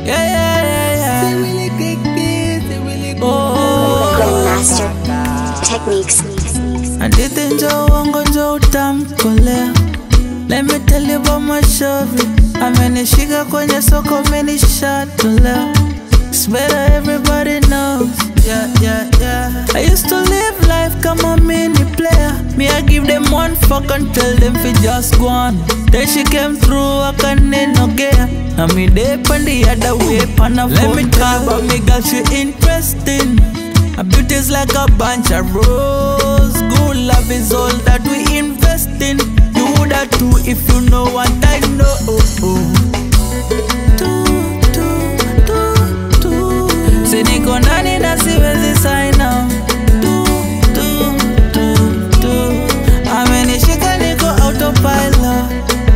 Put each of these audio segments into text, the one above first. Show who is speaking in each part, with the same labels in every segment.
Speaker 1: yeah. Oh,
Speaker 2: Grandmaster techniques.
Speaker 1: Hadithi njoo wangu njoo utamkolea. Let me tell you about my shabby. Amenishika kwenye soko amenishatolea. It's better everybody knows. Yeah. I used to live life kama mini player. Me I give them one fuck and tell them fi just go on. Then she came through akaninogea. Na me dip on the other way pana. Let me talk about me girl, she interesting. Her beauty's like a bunch of rose. Good love is all that we invest in. Do that too if you know what I know. Si niko ndani na siwezi sign out. Amenishika niko autopilot.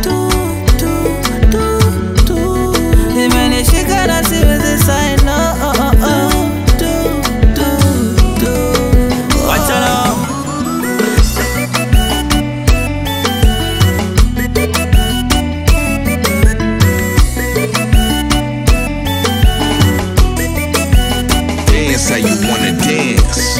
Speaker 1: Imenishika na siwezi sign out. Wacha na
Speaker 3: dance how you wanna dance.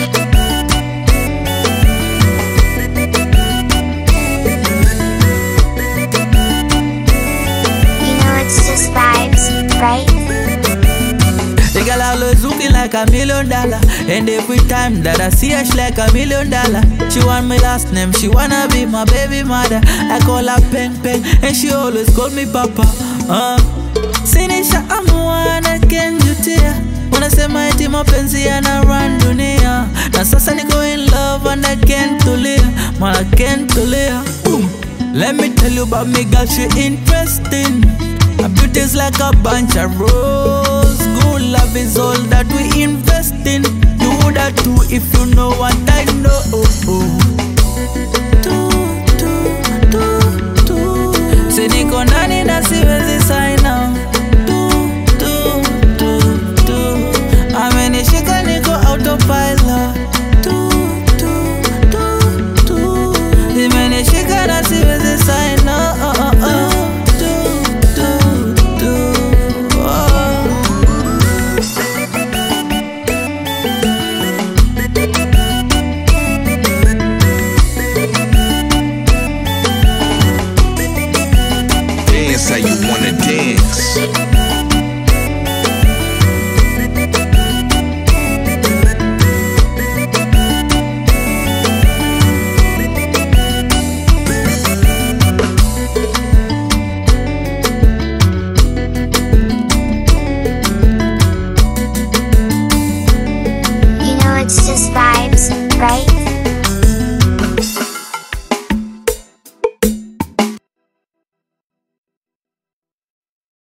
Speaker 2: You know it's just vibes, right?
Speaker 1: the girl always looking like $1 million. And every time that I see her, she like $1 million. She want my last name, she wanna be my baby mother. I call her Peng Peng, and she always call me Papa. Sinisha amuana kenjutia. Wanasema eti mapenzi yanarun dunia. Na sasa niko in love and I can't tulia. Man, I can't tulia. Let me tell you about me girl, she interesting. Her beauty's like a bunch of rose. Good love is all that we invest in. Do that too if you know what I know. Si niko ndani na siwezi sign out. Amenishika niko autopilot. Imenishika na siwezi sign out.
Speaker 3: Dance how you wanna dance.
Speaker 2: You know it's just vibes, right?